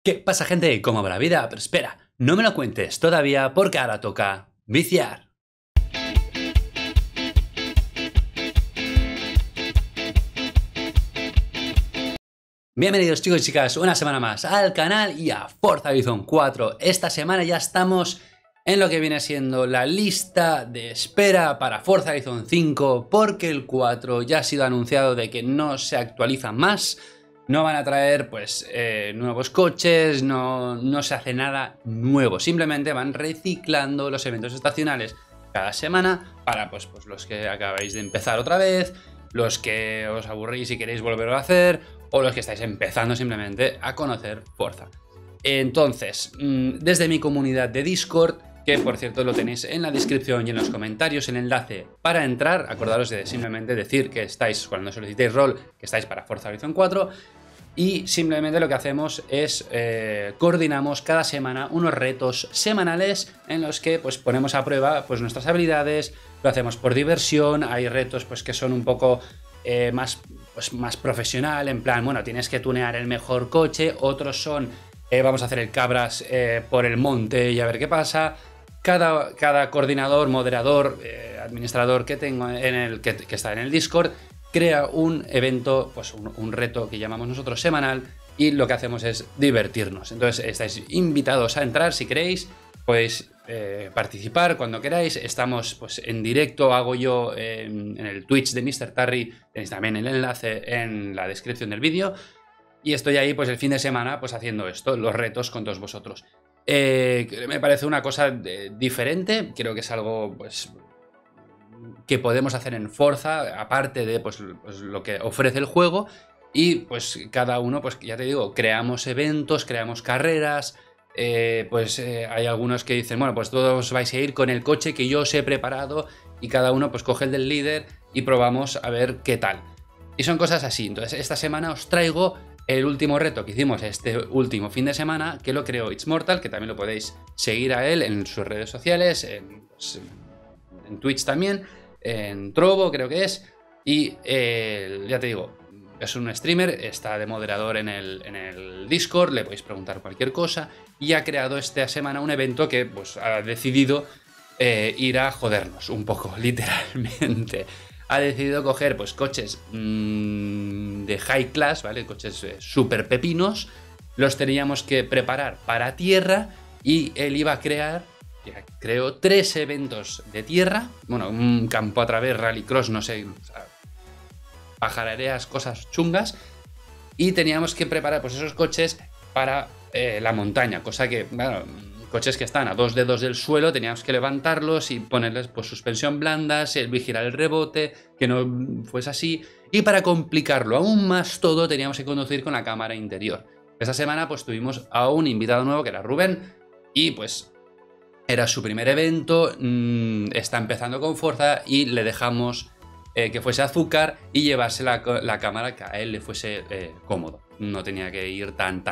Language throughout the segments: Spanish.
¿Qué pasa, gente? ¿Cómo va la vida? Pero espera, no me lo cuentes todavía porque ahora toca viciar. Bienvenidos, chicos y chicas, una semana más al canal y a Forza Horizon 4. Esta semana ya estamos en lo que viene siendo la lista de espera para Forza Horizon 5, porque el 4 ya ha sido anunciado de que no se actualiza más. No van a traer pues nuevos coches, no se hace nada nuevo, simplemente van reciclando los eventos estacionales cada semana para pues los que acabáis de empezar otra vez, los que os aburrís y queréis volverlo a hacer, o los que estáis empezando simplemente a conocer Forza. Entonces, desde mi comunidad de Discord, que por cierto lo tenéis en la descripción y en los comentarios, el enlace para entrar, acordaros de simplemente decir que estáis, cuando solicitéis rol, que estáis para Forza Horizon 4, y simplemente lo que hacemos es coordinamos cada semana unos retos semanales en los que pues ponemos a prueba pues nuestras habilidades, lo hacemos por diversión. Hay retos pues que son un poco más profesional, en plan, bueno, tienes que tunear el mejor coche, otros son vamos a hacer el cabras por el monte y a ver qué pasa. Cada coordinador, moderador, administrador que tengo que está en el Discord crea un evento, pues un reto que llamamos nosotros semanal, y lo que hacemos es divertirnos. Entonces estáis invitados a entrar si queréis, podéis participar cuando queráis. Estamos pues en directo, hago yo en el Twitch de Mr. Tarry, tenéis también el enlace en la descripción del vídeo, y estoy ahí pues el fin de semana pues haciendo esto, los retos con todos vosotros. Me parece una cosa diferente, creo que es algo pues que podemos hacer en Forza, aparte de pues lo que ofrece el juego, y pues cada uno, pues ya te digo, creamos eventos, creamos carreras, hay algunos que dicen, bueno, pues todos vais a ir con el coche que yo os he preparado, y cada uno pues coge el del líder y probamos a ver qué tal. Y son cosas así. Entonces esta semana os traigo el último reto que hicimos este último fin de semana, que lo creó It's Mortal, que también lo podéis seguir a él en sus redes sociales, en Twitch también, en Trovo creo que es, y ya te digo, es un streamer, está de moderador en el Discord, le podéis preguntar cualquier cosa, y ha creado esta semana un evento que pues ha decidido ir a jodernos un poco, literalmente. Ha decidido coger pues coches de high class, ¿vale? Coches super pepinos, los teníamos que preparar para tierra, y él iba a creó 3 eventos de tierra, bueno, un campo a través, rallycross, no sé, o sea, pajarareas, cosas chungas, y teníamos que preparar pues esos coches para la montaña, cosa que, bueno, coches que están a 2 dedos del suelo, teníamos que levantarlos y ponerles pues suspensión blanda, vigilar el rebote, que no fuese así, y para complicarlo aún más todo teníamos que conducir con la cámara interior. Esta semana pues tuvimos a un invitado nuevo que era Rubén, y pues era su primer evento, está empezando con Forza, y le dejamos que fuese azúcar y llevarse la cámara que a él le fuese cómodo. No tenía que ir tan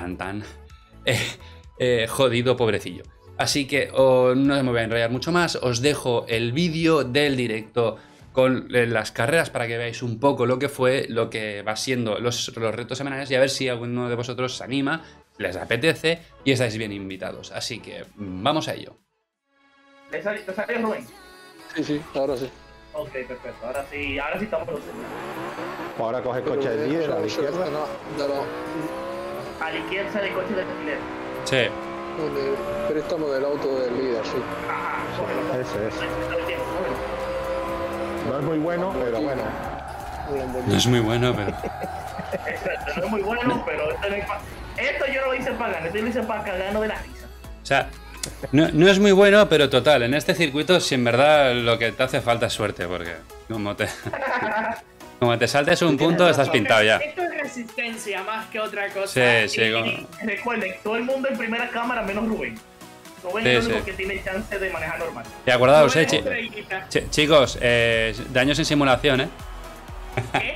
jodido, pobrecillo. Así que no me voy a enrollar mucho más, os dejo el vídeo del directo con las carreras para que veáis un poco lo que fue, lo que va siendo los retos semanales, y a ver si alguno de vosotros se anima, les apetece y estáis bien invitados. Así que vamos a ello. ¿Te salió Rubén? Sí, ahora sí. Ok, perfecto. Ahora sí estamos los dos. Ahora coge el coche de líder a la izquierda. A la izquierda sale el coche del líder. Sí. Préstamo del auto del líder, sí. Ajá, Ese es. No es muy bueno, pero bueno. No es muy bueno, pero... Exacto, no es muy bueno, pero esto yo no lo hice para ganar, esto lo hice para cagarnos de la risa. O sea, no es muy bueno, pero total, en este circuito si en verdad lo que te hace falta es suerte, porque como te saltes un punto estás pintado ya. Esto es resistencia más que otra cosa. Sí, y recuerden, todo el mundo en primera cámara menos Rubén. Rubén es el único que tiene chance de manejar normal. Y acordaos, chicos, daños en simulación, ¿eh? ¿Qué?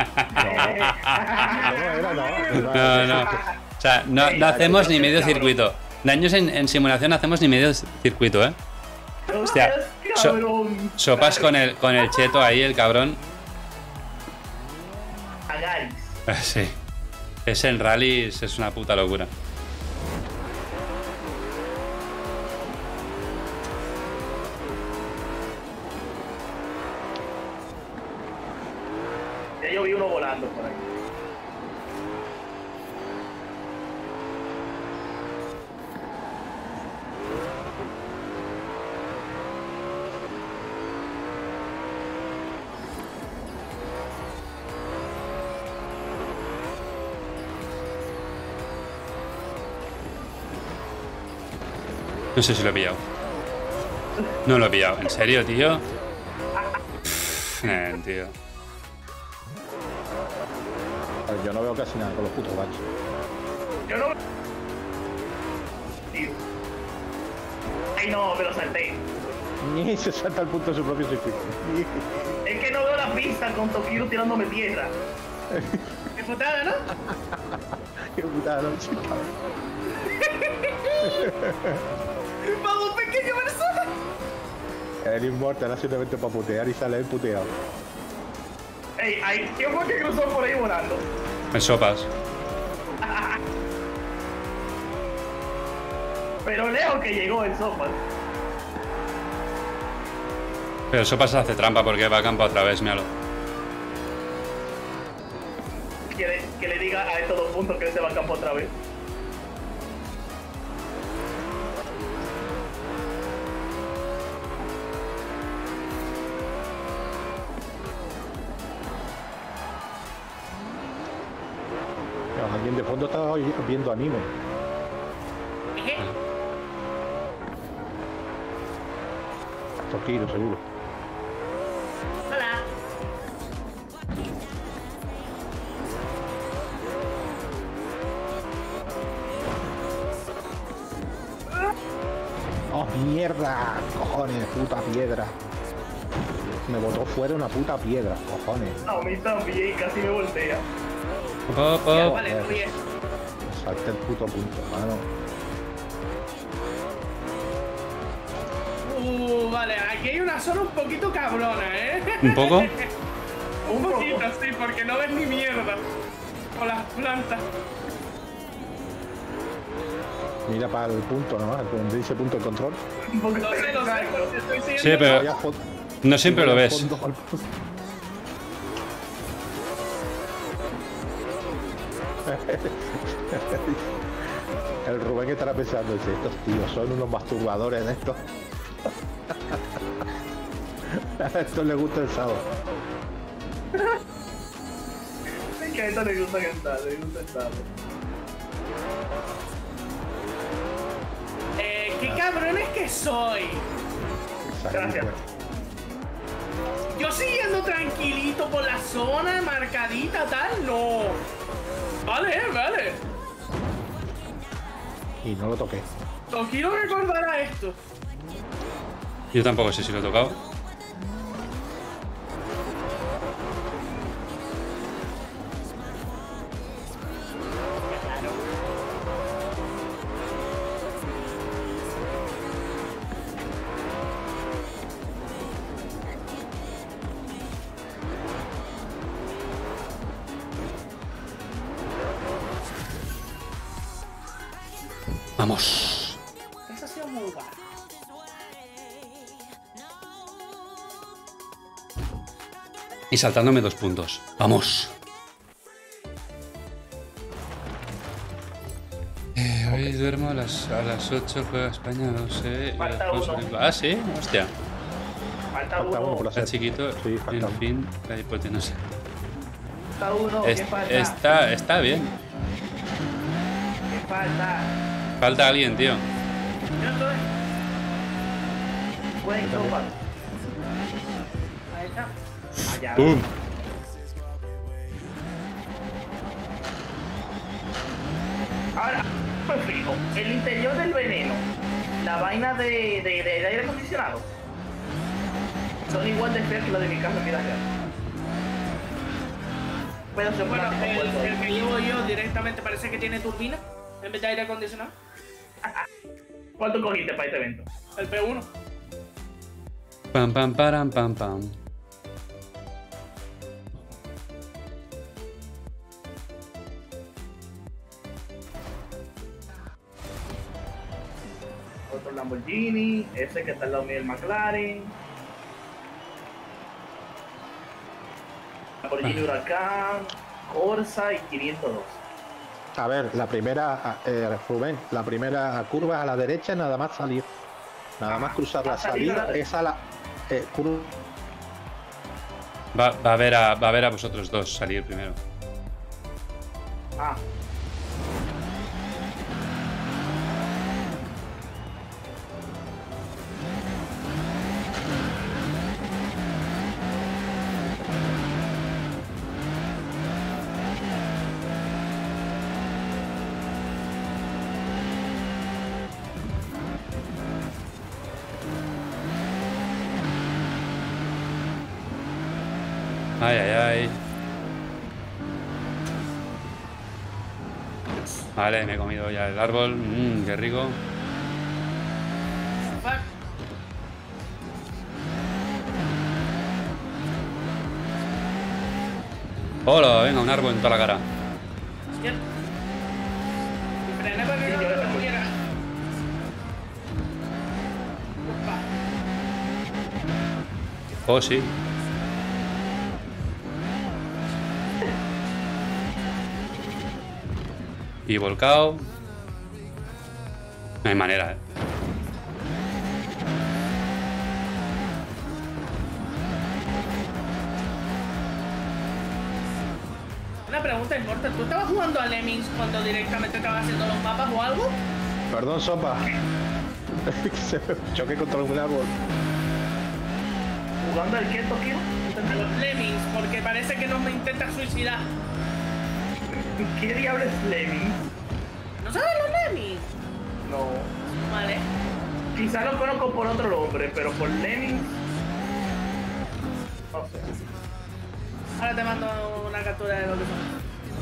No. O sea, no hacemos ni medio circuito. Daños en simulación hacemos ni medio circuito, ¿eh? Hostia, sopas con el cheto ahí, el cabrón. Agaris. Sí. Es en rallies, es una puta locura. Ya yo vi uno volando por ahí. No sé si lo he pillado. No lo he pillado. ¿En serio, tío? Tío. Yo no veo casi nada con los putos baches. Yo no... Tío. Ay, no, me lo salté. Ni se salta al punto de su propio circuito. Es que no veo la pista con Tokiro tirándome tierra. Qué putada, ¿no? Qué putada noche, cabrón. ¡Vamos, pequeño persona! El inmortal era simplemente para putear y sale el puteado. Ey, ay, ¿quién fue que cruzó por ahí volando? En sopas. Pero lejos que llegó el sopa. Pero sopas hace trampa porque va a campo otra vez, míralo. Que le diga a estos dos puntos que él se va a campo otra vez. Alguien de fondo estaba viendo anime. Tokiro, seguro. Hola. ¡Oh, mierda! Cojones, puta piedra. Me botó fuera una puta piedra, cojones. A mí también, casi me voltea. Oh. Vale, muy bien. Salte el puto punto, mano. Vale, aquí hay una zona un poquito cabrona, ¿eh? ¿Un poco? Un poquito, sí, porque no ves ni mierda. Con las plantas. Mira para el punto, ¿no? Donde dice punto de control. Un poco Lo sé, porque estoy siguiendo. Sí, pero Vaya foto. no siempre lo ves. Fondo al punto. El Rubén estará pensando, dice, estos tíos son unos masturbadores de estos. A estos les gusta el sábado. que a esto le gusta cantar, le gusta estar. ¡Qué cabrones que soy! Gracias. Yo siguiendo tranquilito por la zona marcadita, tal, no. Vale, vale. Y no lo toqué. Tokiro recordará esto. Yo tampoco sé si lo he tocado. Vamos. Eso ha sido muy guay. Y saltándome 2 puntos. Vamos. Hoy duermo a las 8, juega España, no sé. Falta uno. Ah, sí, hostia. Falta Falta uno uno. por Está hacer. chiquito, Sí, falta en uno. fin, la hipotenusa. Falta uno. ¿Qué falta? Está bien. ¿Qué falta? Falta alguien, tío. Yo estoy. Buen sopa. Ahí está. Allá. ¡Pum! Ahora, me fijo, el interior del veneno, la vaina de aire acondicionado, son igual de feas que la de mi casa en vida real. Pero se Bueno, plástico el puesto. que llevo yo directamente parece que tiene turbina en vez de aire acondicionado. ¿Cuánto cogiste para este evento? El P1. Pam, pam, param, pam, pam. Otro Lamborghini, ese que está al lado mío el McLaren. Lamborghini Huracán, Corsa y 502. A ver, la primera, Rubén, la primera curva a la derecha, nada más salir. Nada más cruzar la salida, es a la curva. Va a ver a vosotros dos salir primero. Ah, Ay, ay, ay. Vale, me he comido ya el árbol. Qué rico. Fuck. Hola, venga, un árbol en toda la cara. Yep. Y frené para que no te muriera. Upa. Oh, sí. Y volcado. No hay manera, ¿eh? Una pregunta importante. ¿Tú estabas jugando a Lemmings cuando directamente estabas haciendo los mapas o algo? Perdón, sopa. Se me choqué contra un árbol. ¿jugando al qué, Tokio? A los Lemmings, porque parece que no me intenta suicidar. ¿Qué diablos es Lemmings? ¿No sabes los Lemmings? No. Vale. Quizá lo conozco por otro nombre, pero por Lemmings. No sé. Ahora te mando una captura de lo que son.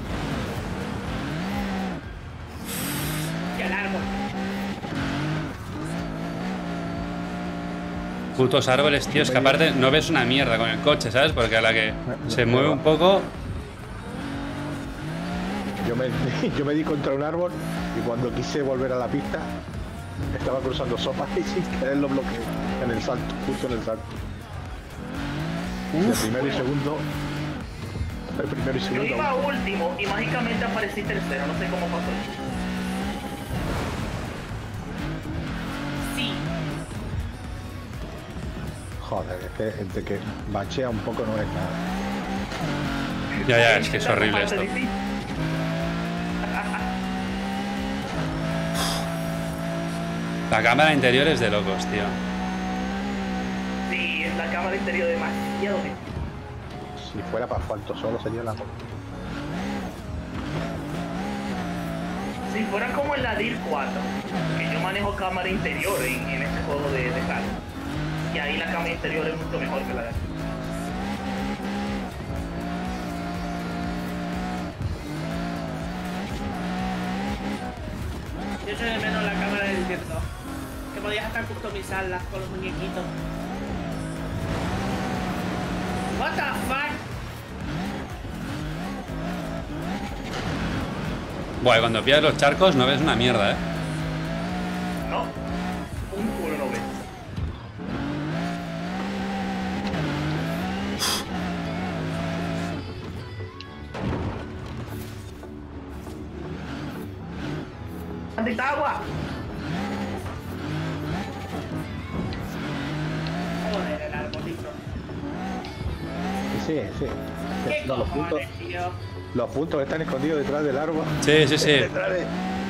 ¡Qué largo! Putos árboles, tío. Es que aparte no ves una mierda con el coche, ¿sabes? Porque a la que se mueve un poco. Yo me di contra un árbol y cuando quise volver a la pista estaba cruzando sopa y sin querer lo bloqueé en el salto, justo en el salto. El primero y segundo. El primero y Yo segundo. iba último y mágicamente aparecí tercero, no sé cómo pasó. Sí. Joder, es que entre que bachea un poco no es nada. Ya, es que es horrible esto. La cámara interior es de locos, tío. Sí, en la cámara interior demasiado bien. Si fuera para asfalto solo sería la Si fuera como en la DIR 4, que yo manejo cámara interior en este juego de carro. Y ahí la cámara interior es mucho mejor que la de aquí. Yo echo de menos la cámara del directo. Que podías hasta customizarla con los muñequitos. What the fuck? Buah, y cuando pillas los charcos no ves una mierda, ¿eh? No, un culo no ves. ¡Maldita agua! Joder, el arbolito. Sí. ¿Qué No, cojones, tío? los puntos están escondidos detrás del árbol. Sí. Detrás de...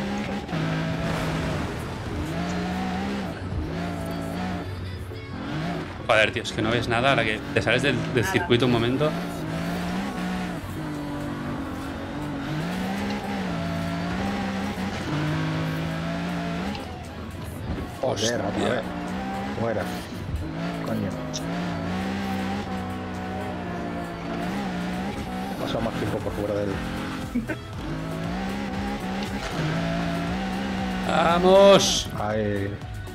Joder, tío, es que no ves nada a la que te sales del circuito un momento. Joder, otra Hostia. vez. Fuera. Coño. He pasado más tiempo por fuera del... ¡Vamos! Ay.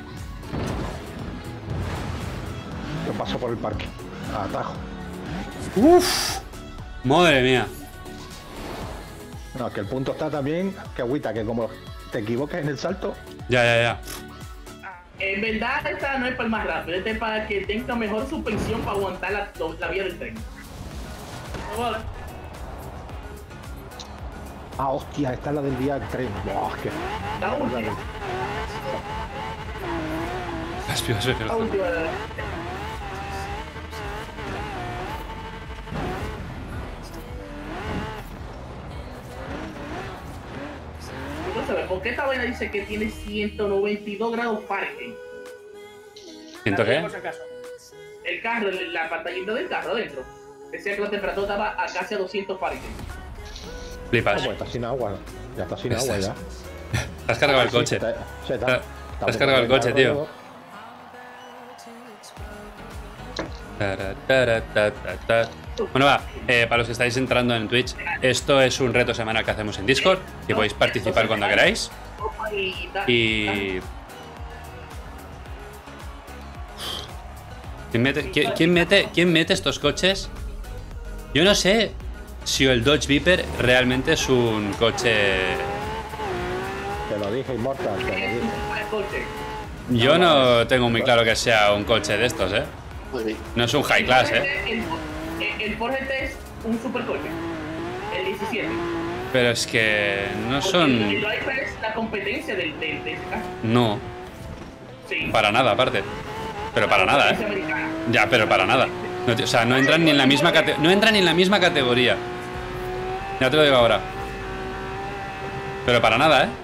Yo paso por el parque. A atajo. ¡Uf! Madre mía. No, que el punto está también. Que agüita, que como te equivocas en el salto. Ya. En verdad, esta no es para el más rápido, esta es para que tenga mejor suspensión para aguantar la vía del tren. Vale. Ah, hostia, esta es la del día del tren. Buah, qué... La última. La última. ¿Por qué esta vaina dice que tiene 192 grados Fahrenheit? ¿Siento qué? Por si acaso. El carro, la pantallita del carro adentro. Decía que la temperatura estaba a casi a 200 Fahrenheit. Flipas. Pues está sin agua. Ya está sin agua ya. Te has cargado el coche. Te has cargado el coche, tío. Bueno, va, para los que estáis entrando en Twitch, esto es un reto semanal que hacemos en Discord, que podéis participar cuando queráis. Y... ¿Quién mete estos coches? Yo no sé si el Dodge Viper realmente es un coche... Te lo dije, Immortal, te lo dije. Yo no tengo muy claro que sea un coche de estos, ¿eh? No es un high class, ¿eh? El Ford GT es un supercoche. El 17. Pero es que no Porque son... el Viper es la competencia de ese caso. No, Sí. para nada, aparte. Pero para nada, Competencia americana. Ya, pero para nada. No, o sea, no entran ni en la misma no entran ni en la misma categoría. Ya te lo digo ahora. Pero para nada, ¿eh?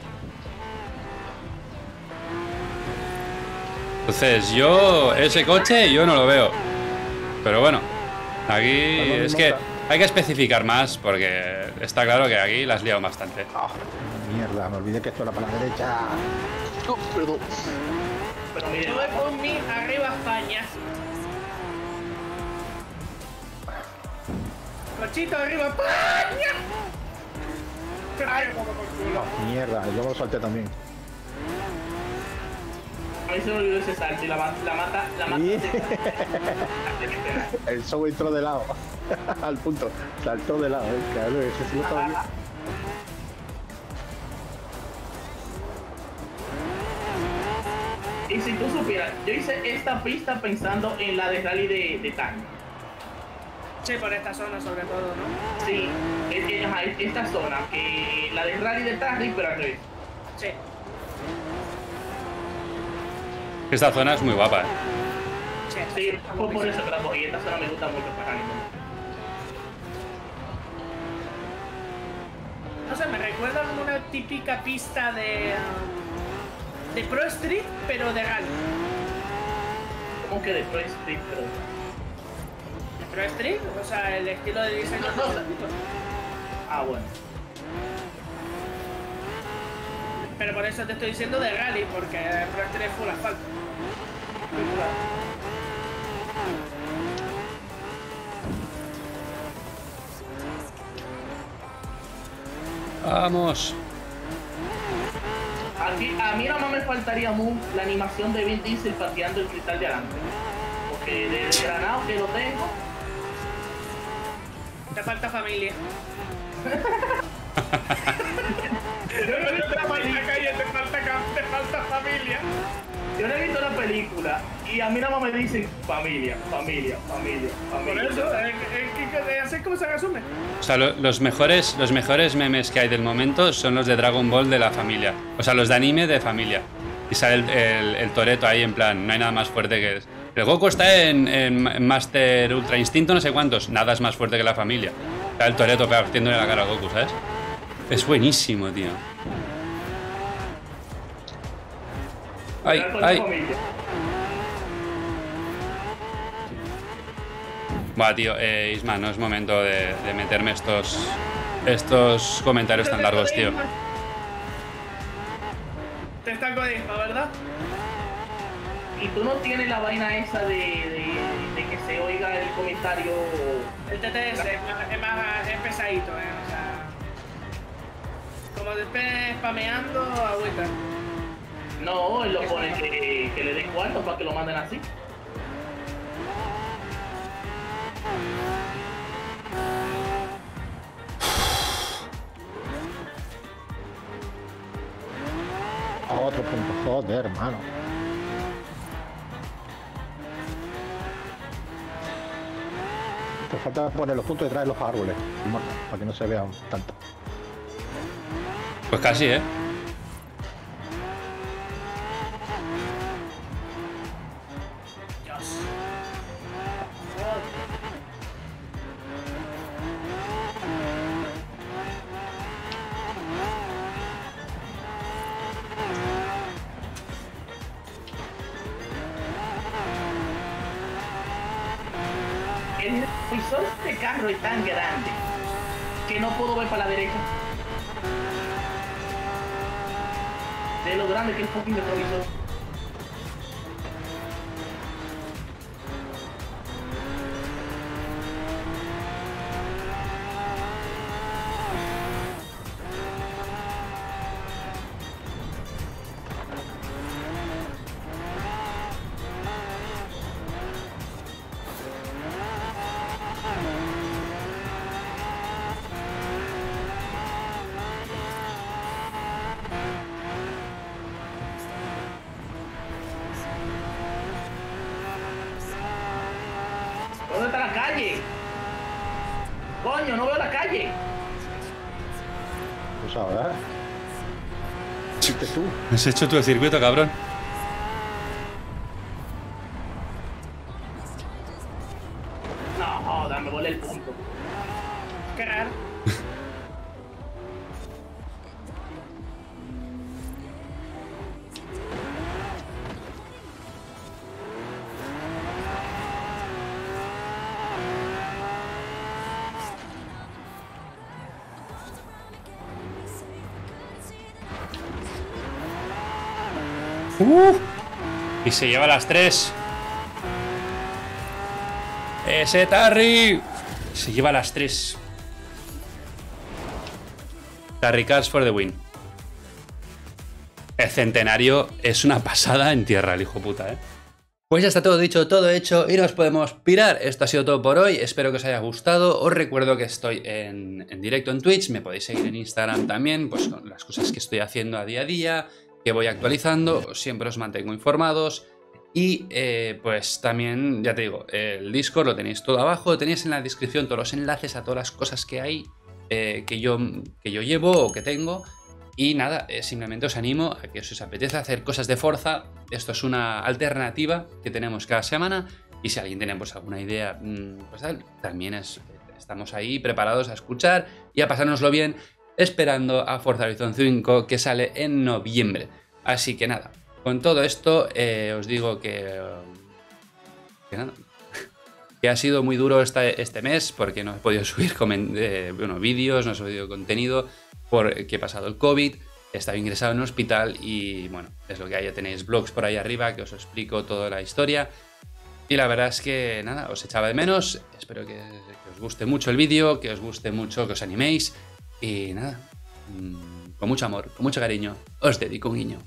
Entonces, ese coche yo no lo veo. Pero bueno, aquí es que hay que especificar más porque está claro que aquí la has liado bastante. Oh, mierda, me olvidé que esto era para la derecha. Oh, perdón. Pero mire, Sube con mi arriba España. Cochito arriba España. Oh, mierda, yo me lo solté también. a mí se me olvidó ese salto y la mata. Sí. El show entró de lado. Al punto. Saltó de lado, cabrón. Ese sí lo estaba viendo. Y si tú supieras, yo hice esta pista pensando en la de rally de Tang. Sí, por esta zona sobre todo, ¿no? Sí, esta zona, que la de rally de Tang, pero al revés. Sí. Esta zona es muy guapa, ¿eh? Sí, por eso que la cogí. Esta zona me gusta mucho para rally. No sé, me recuerda como una típica pista de Pro Street, pero de rally. ¿Cómo que de Pro Street, pero? ¿De Pro Street? O sea, el estilo de diseño de los circuitos. Ah, bueno. Pero por eso te estoy diciendo de rally, porque Pro Street es full asfalto. Vamos. Aquí, a mí nada más me faltaría la animación de Vin Diesel pateando el cristal de adelante. Porque de granado que lo tengo. Te falta familia. Yo no he visto la película. Te falta familia. Yo no he visto la película y a mí nada más me dicen familia. Por eso, así es como se resume. O sea, los mejores memes que hay del momento son los de Dragon Ball de la familia. O sea, los de anime de familia. Y sale el Toretto ahí en plan, no hay nada más fuerte que... El Goku está en Master Ultra Instinto no sé cuántos. Nada es más fuerte que la familia. Está el Toretto partiéndole la cara a Goku, ¿sabes? Es buenísimo, tío. Ay, ay. Buah, tío, Isma, no es momento de meterme estos comentarios tan largos, tío. Te está codismo, ¿verdad? Y tú no tienes la vaina esa de que se oiga el comentario. El TTS es pesadito, O sea, como te estés spameando, agüita. No, él lo pone que le den cuarto para que lo manden así. Otro punto, joder, hermano. Te falta poner los puntos detrás de los árboles, para que no se vean tanto. Pues casi, ¿eh? Dios. El visor de este carro es tan grande que no puedo ver para la derecha. De lo grande que es el fucking retrovisor. ¿Dónde está la calle? Coño, no veo la calle. Tú sabes, ¿eh? ¿Viste tú? Has hecho tú el circuito, cabrón. No, joda, me volé el punto. Qué raro. Y se lleva las 3. Ese Tarry. Se lleva las 3. Tarry Cars for the win. El centenario es una pasada en tierra, el hijo puta, ¿eh? Pues ya está todo dicho, todo hecho y nos podemos pirar. Esto ha sido todo por hoy, espero que os haya gustado. Os recuerdo que estoy en directo en Twitch, me podéis seguir en Instagram también, pues con las cosas que estoy haciendo a día, que voy actualizando, siempre os mantengo informados. Y pues también, ya te digo, el Discord lo tenéis todo abajo, tenéis en la descripción todos los enlaces a todas las cosas que hay, que yo llevo o que tengo. Y nada, simplemente os animo a que si os apetece hacer cosas de Forza, esto es una alternativa que tenemos cada semana. Y si alguien tiene pues alguna idea, pues también estamos ahí preparados a escuchar y a pasárnoslo bien, esperando a Forza Horizon 5 que sale en noviembre. Así que nada, con todo esto os digo que nada, que ha sido muy duro este mes porque no he podido subir vídeos, no he subido contenido porque he pasado el COVID, he estado ingresado en un hospital y bueno, es lo que hay. Ya tenéis vlogs por ahí arriba que os explico toda la historia. Y la verdad es que nada, os echaba de menos. Espero que os guste mucho el vídeo, que os guste mucho, que os animéis. Y nada, con mucho amor, con mucho cariño, os dedico un guiño.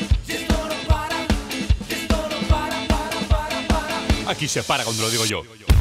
Aquí se para cuando lo digo yo.